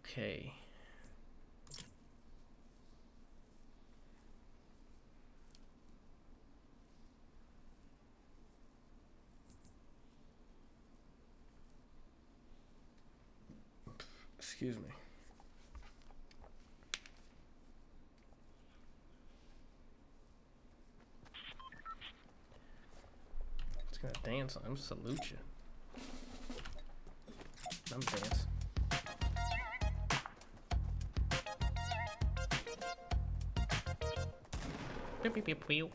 Okay. Excuse me. It's gonna dance. I'm salute you. I'm dance. Beep beep beep beep.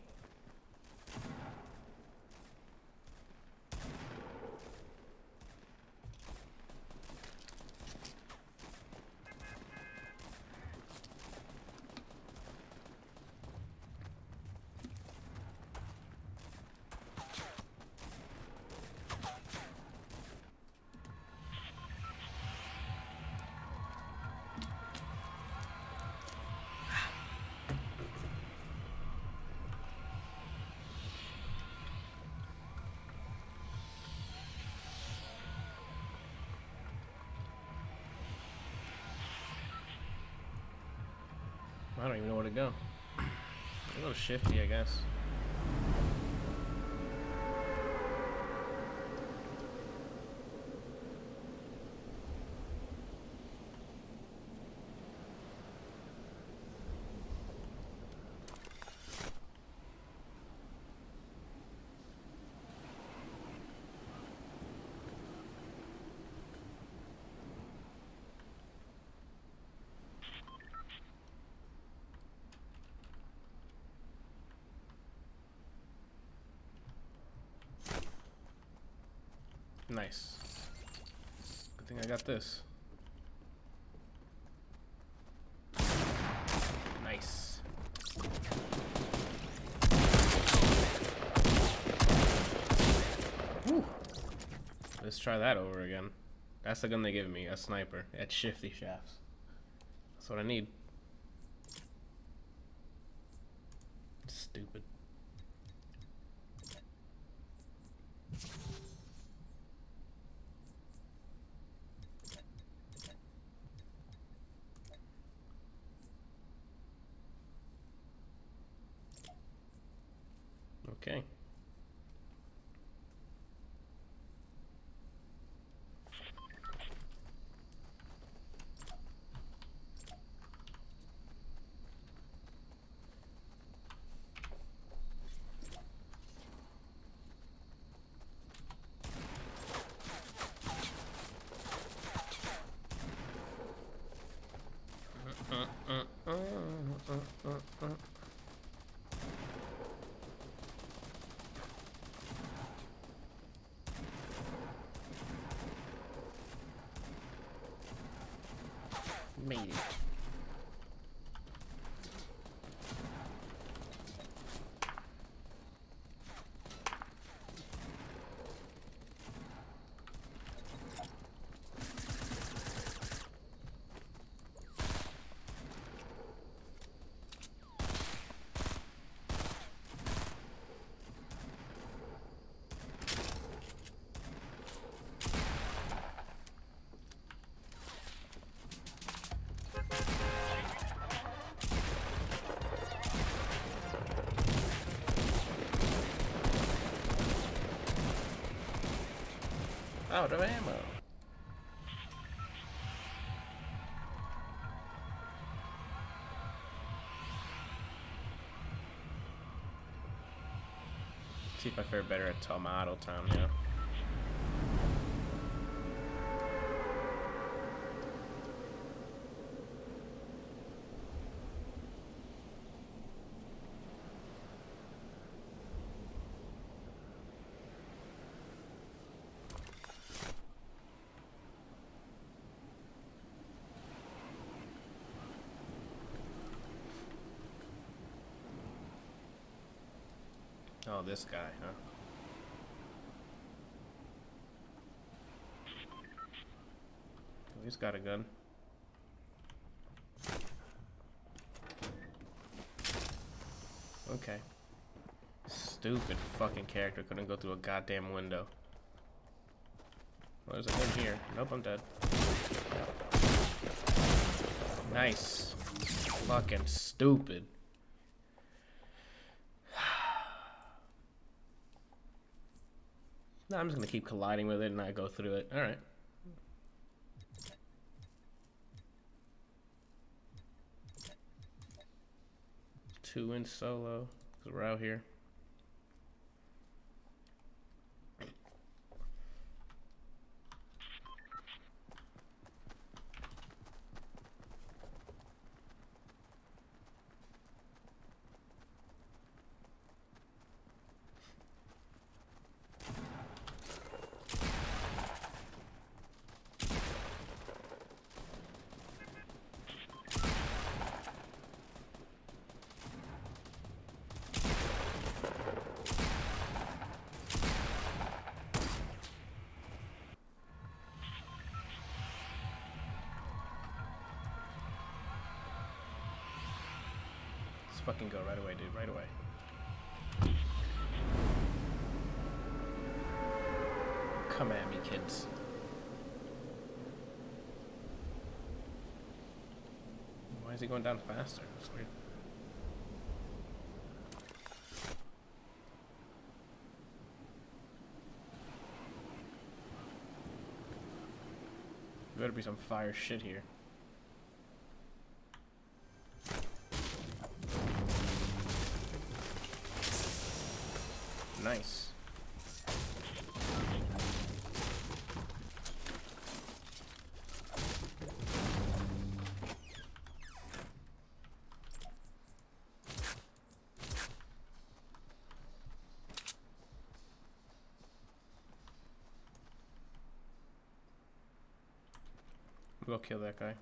I don't even know where to go. A little shifty, I guess. Nice. Good thing I got this. Nice. Woo. Let's try that over again. That's the gun they give me, a sniper. At shifty shafts. That's what I need. Stupid. Okay. Made it. Out of ammo. See if I fare better at Tomato Town, yeah. Oh, this guy, huh? Oh, he's got a gun. Okay. Stupid fucking character couldn't go through a goddamn window. Well, there's a gun here. Nope, I'm dead. Nice. Fucking stupid. No, I'm just gonna keep colliding with it and not go through it. Alright. Two in solo, because we're out here. Let's fucking go right away, dude. Right away. Come at me, kids. Why is he going down faster? That's weird. There better be some fire shit here. Nice. We'll go kill that guy.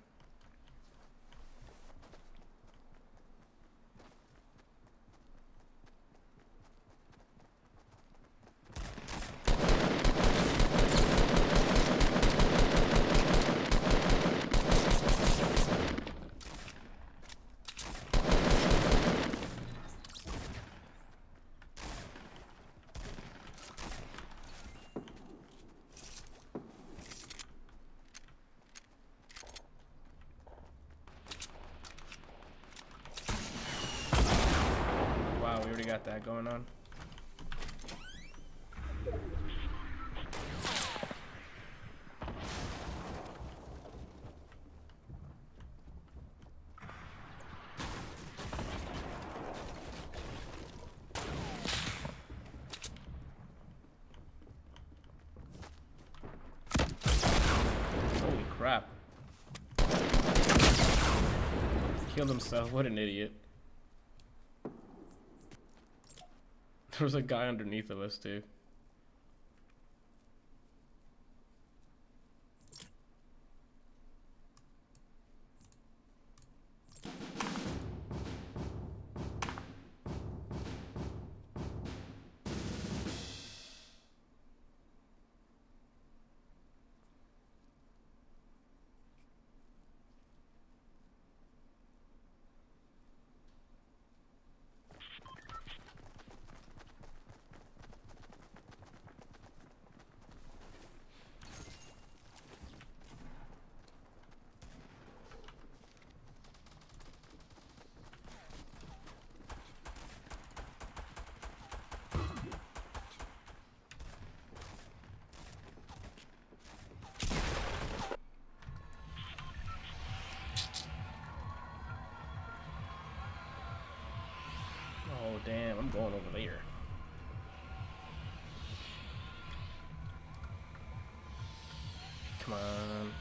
Wow, we already got that going on. Holy crap. Killed himself, what an idiot. There was a guy underneath of us too. Oh damn, I'm going over there. Come on.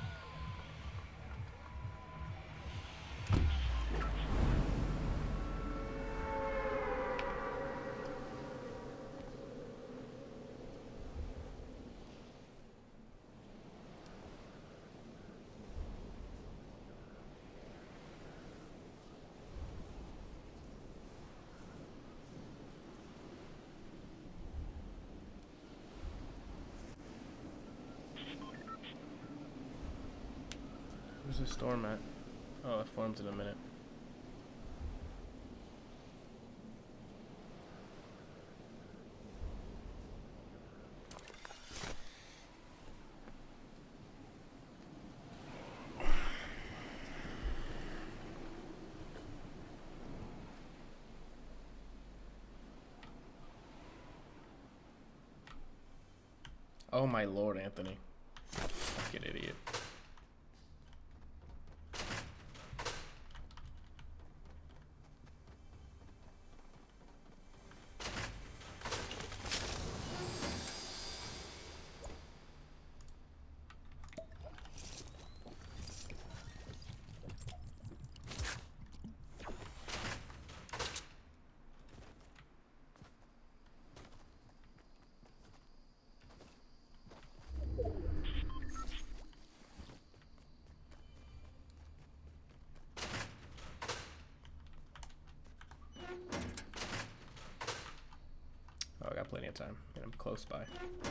Where's the storm at? Oh, it forms in a minute. Oh my lord, Anthony. Fucking idiot. Oh, I got plenty of time, and I'm close by.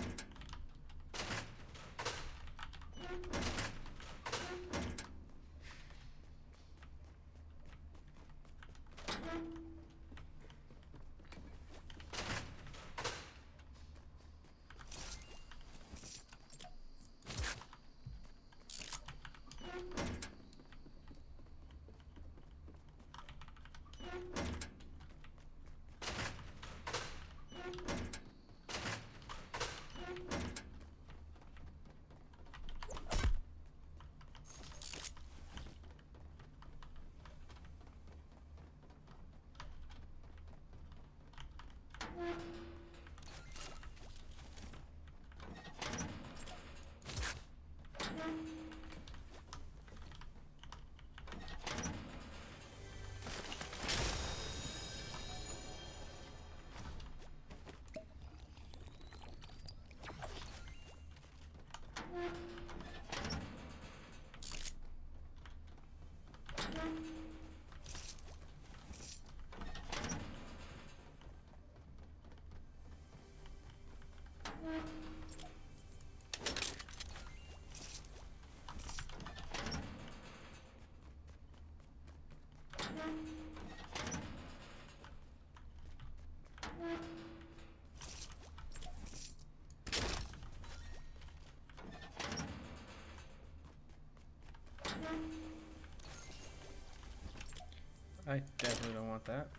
I definitely don't want that.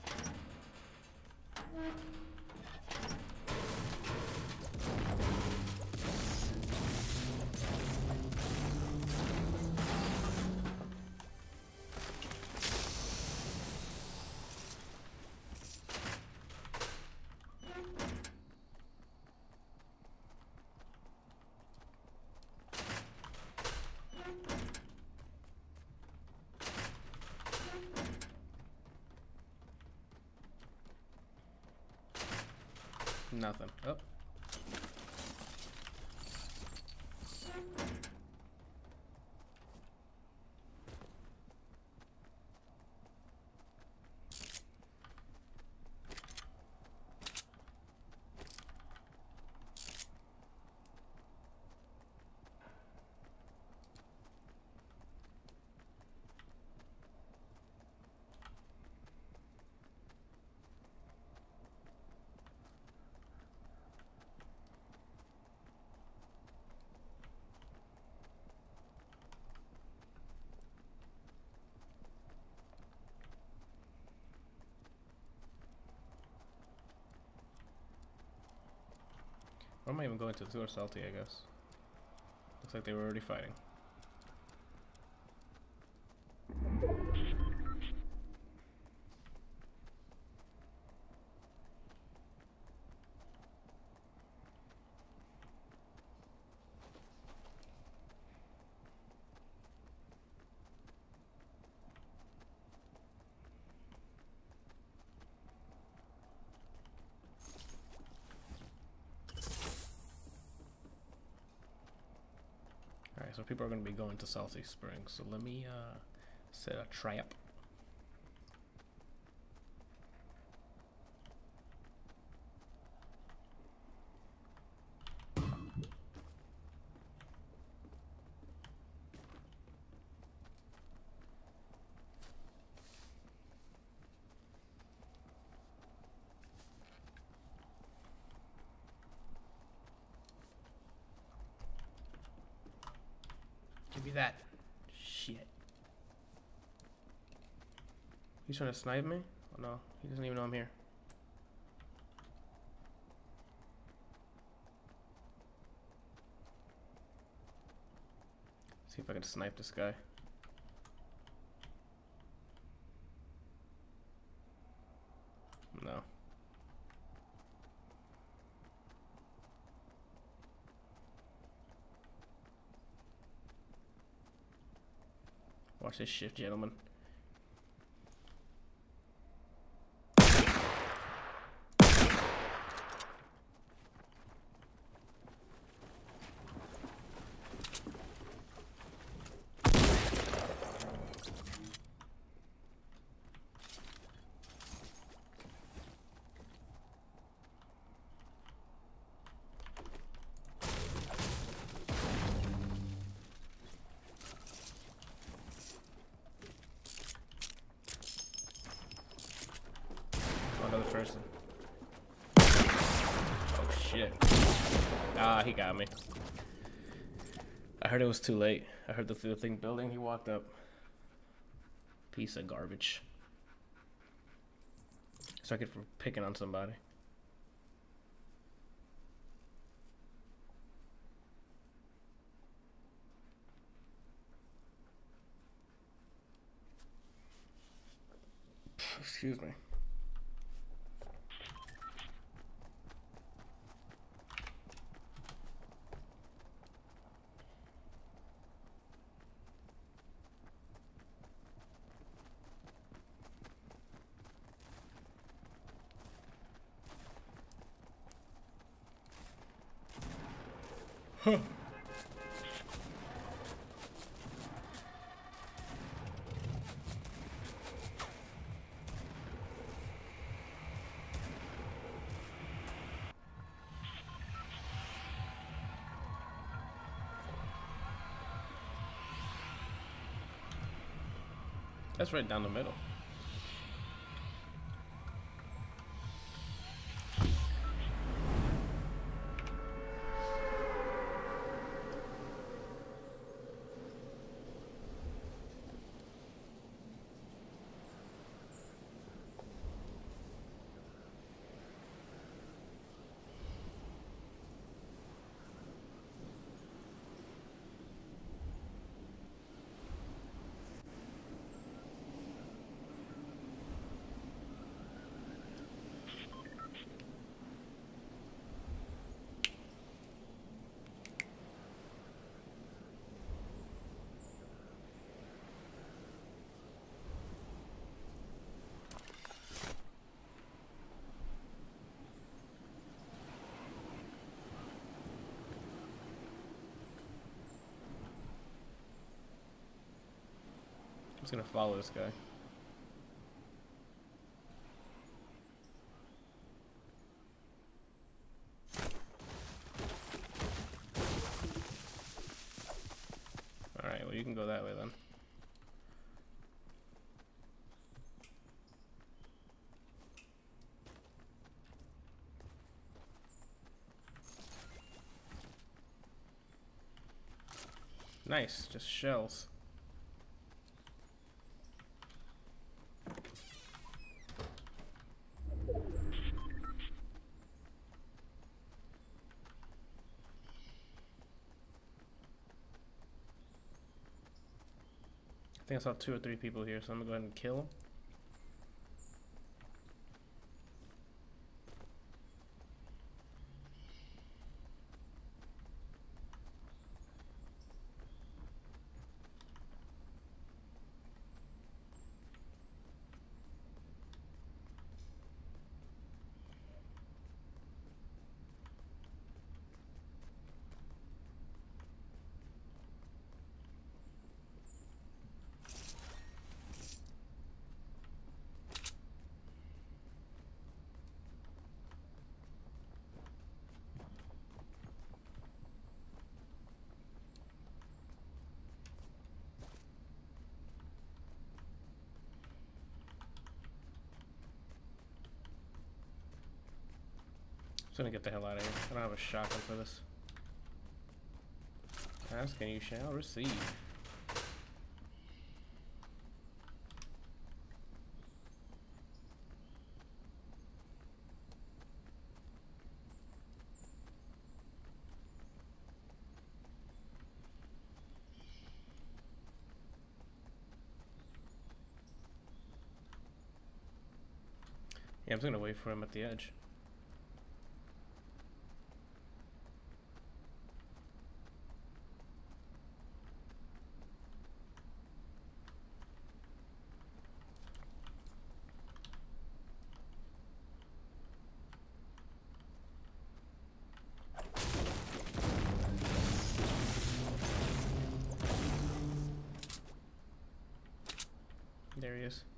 Nothing. Oh. Or am I even going to the tour salty, I guess? Looks like they were already fighting. Alright, so people are going to be going to Salty Springs, so let me set a trap. Give me that. Shit. He's trying to snipe me? Oh no, he doesn't even know I'm here. See if I can snipe this guy. No. Watch this shift, gentlemen. Another person. Oh shit. Ah, he got me. I heard it was too late. I heard the thing building. He walked up. Piece of garbage. So I get for picking on somebody. Excuse me. Huh. That's right down the middle. I'm just gonna follow this guy. Alright, well you can go that way then. Nice, just shells. I think I saw 2 or 3 people here, so I'm gonna go ahead and kill them. I'm gonna get the hell out of here. I don't have a shotgun for this. Ask and you shall receive. Yeah, I'm just gonna wait for him at the edge. There he is.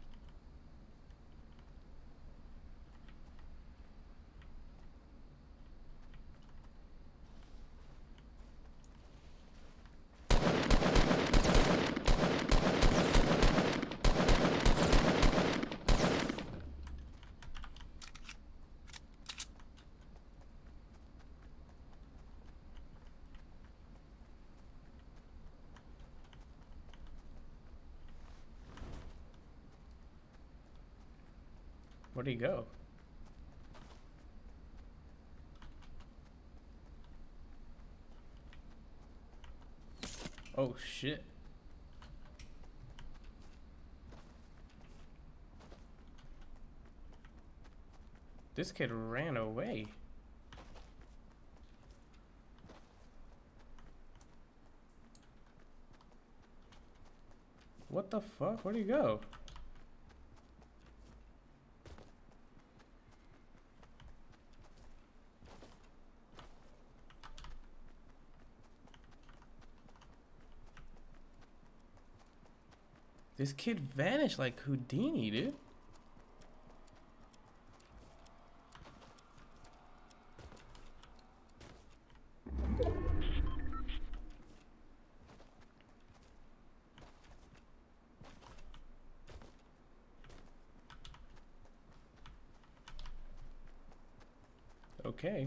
Where'd he go? Oh shit. This kid ran away. What the fuck? Where'd he go? This kid vanished like Houdini, dude. Okay.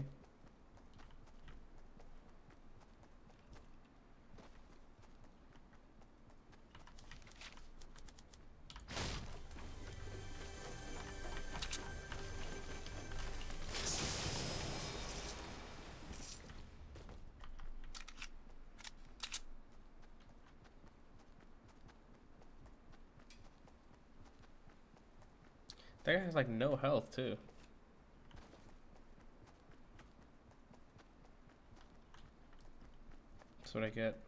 That guy has like no health too. That's what I get.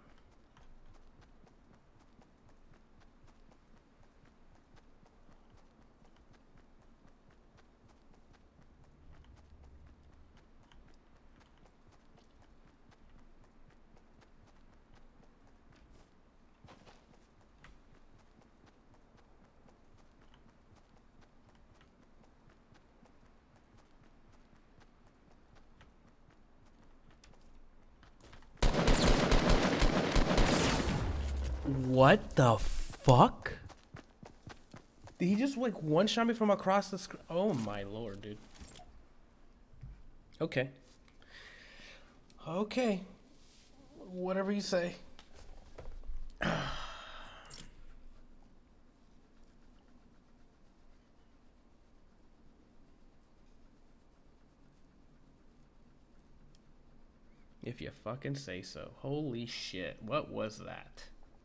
What the fuck? Did he just like one shot me from across the screen? Oh my lord, dude. Okay. Okay. Whatever you say. If you fucking say so. Holy shit. What was that?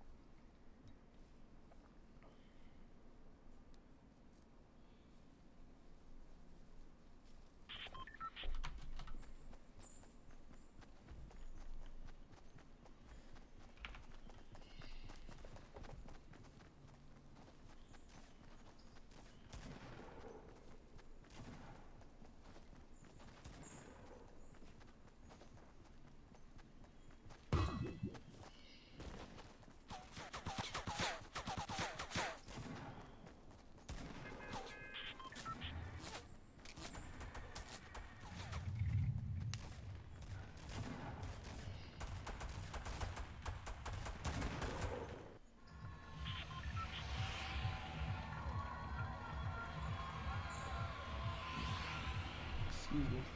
Excuse me.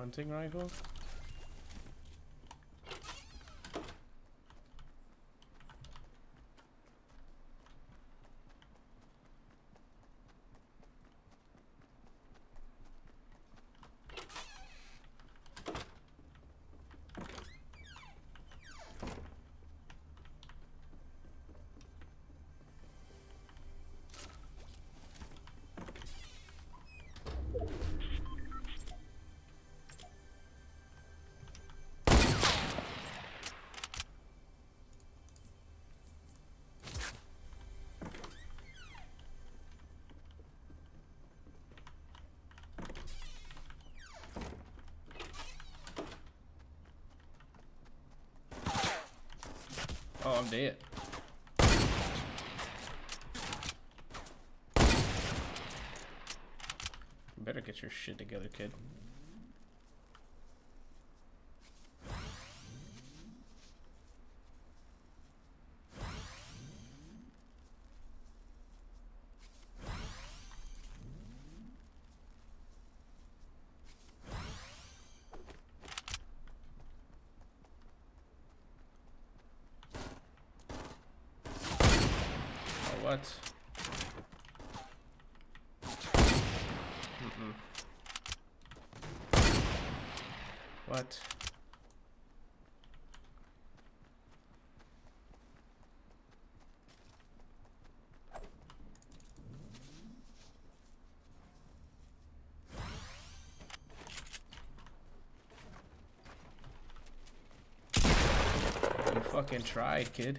hunting rifle? Oh, I'm dead. You better get your shit together, kid. What? Mm-mm. What? You fucking tried, kid.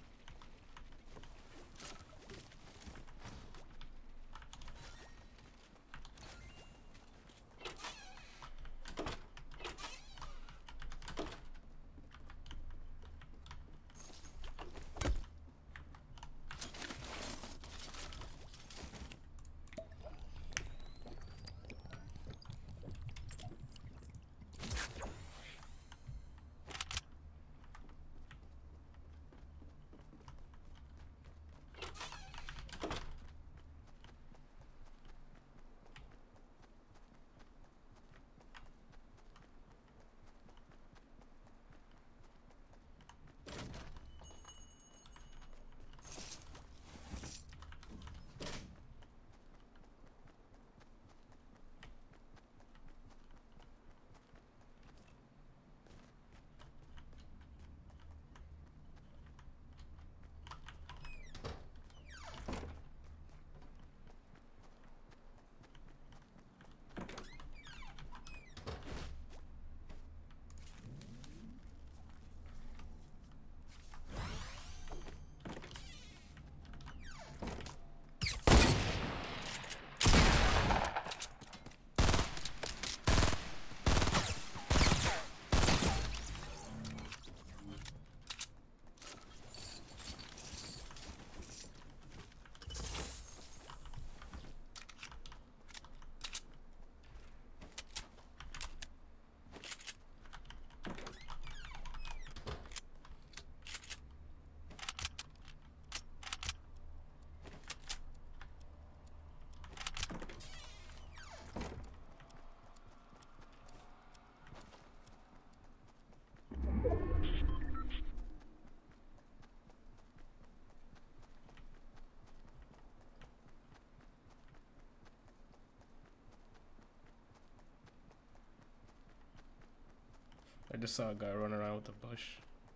I just saw a guy running around with a bush.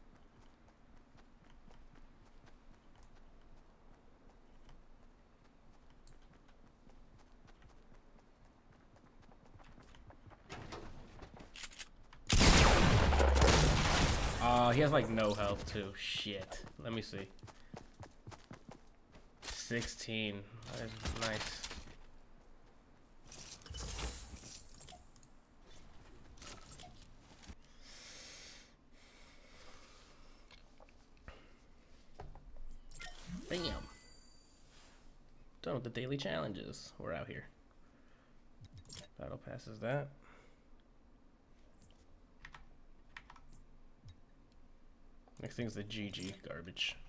He has like no health too. Shit. Let me see. 16. That is nice. Damn. Done with the daily challenges. We're out here. Battle passes that. Next thing's the GG garbage.